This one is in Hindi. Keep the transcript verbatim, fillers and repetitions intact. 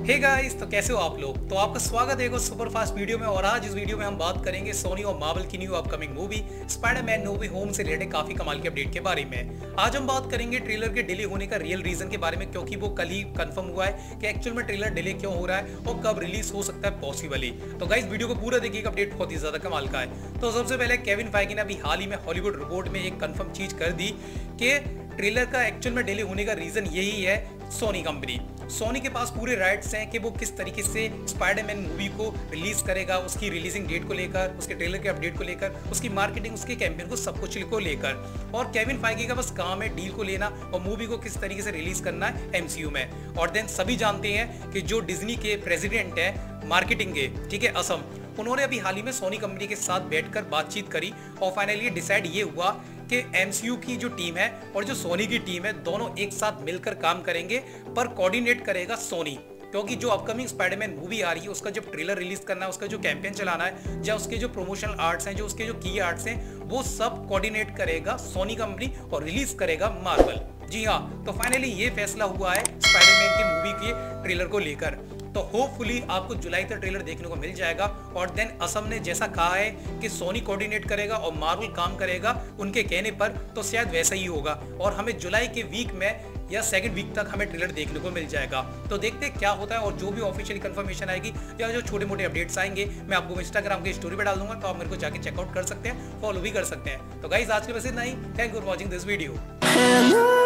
हे गाइस, तो कैसे हो आप लोग। तो आपका स्वागत है एक सुपर फास्ट वीडियो में। और आज इस वीडियो में हम बात करेंगे सोनी और मार्वल की new upcoming movie Spiderman no way home से रिलेटेड काफी कमाल के अपडेट के बारे में। आज हम बात करेंगे ट्रेलर के डिले होने का रियल रीजन के बारे में, क्योंकि वो कल ही कंफर्म हुआ है कि एक्चुअल में ट्रेलर डिले क्यों हो रहा है और कब रिलीज हो सकता है पॉसिबली। तो गाइस वीडियो को पूरा देखिएगा, अपडेट बहुत ही ज्यादा कमाल का है। तो सबसे पहले केविन फाइगी ने अभी हाल ही में हॉलीवुड रिपोर्ट में एक कंफर्म चीज कर दी कि ट्रेलर का एक्चुअल में डिले होने का रीजन यही है सोनी कंपनी। सोनी के पास पूरे राइट्स हैं कि वो किस तरीके से स्पाइडरमैन मूवी को रिलीज करेगा, उसकी रिलीजिंग डेट को लेकर, उसके ट्रेलर के अपडेट को लेकर, उसकी मार्केटिंग, उसके कैंपेन को, सब कुछ को लेकर। और केविन फाइगी का बस काम है डील को लेना और मूवी को किस तरीके से रिलीज करना है एमसीयू में। और देन सभी जानते हैं कि जो डिज्नी के प्रेसिडेंट है मार्केटिंग के, ठीक है, असम, उन्होंने अभी हाल ही में सोनी कंपनी के साथ बैठकर बातचीत करी और फाइनली डिसाइड ये हुआ कि एमसीयू की जो टीम है और जो सोनी की टीम है दोनों एक साथ मिलकर काम करेंगे, पर कोऑर्डिनेट करेगा सोनी। क्योंकि जो अपकमिंग स्पाइडरमैन मूवी आ रही है उसका जब ट्रेलर रिलीज करना है, उसका जो कैंपेन चलाना है, या उसके जो प्रमोशनल आर्ट्स हैं, जो उसके जो की आर्ट्स हैं, वो सब कोऑर्डिनेट करेगा सोनी कंपनी और रिलीज करेगा मार्वल। जी हाँ, तो फाइनली ये फैसला हुआ है स्पाइडरमैन की मूवी के ट्रेलर को लेकर। तो होपफुली आपको जुलाई तक ट्रेलर देखने को मिल जाएगा। और देन असम ने जैसा कहा है कि सोनी कोऑर्डिनेट करेगा और मार्वल काम करेगा उनके कहने पर, तो शायद वैसा ही होगा और हमें जुलाई के वीक में या सेकंड वीक तक हमें ट्रेलर देखने को मिल जाएगा। तो देखते हैं क्या होता है। और जो भी ऑफिशियल कंफर्मेशन आएगी या जो छोटे मोटे अपडेट्स आएंगे मैं आपको इंस्टाग्राम की स्टोरी पे डाल दूंगा, तो आप मेरे को जाके चेकआउट कर सकते हैं, फॉलो भी कर सकते हैं। तो गाइस आज के बस इतना ही। Thank you for watching this video.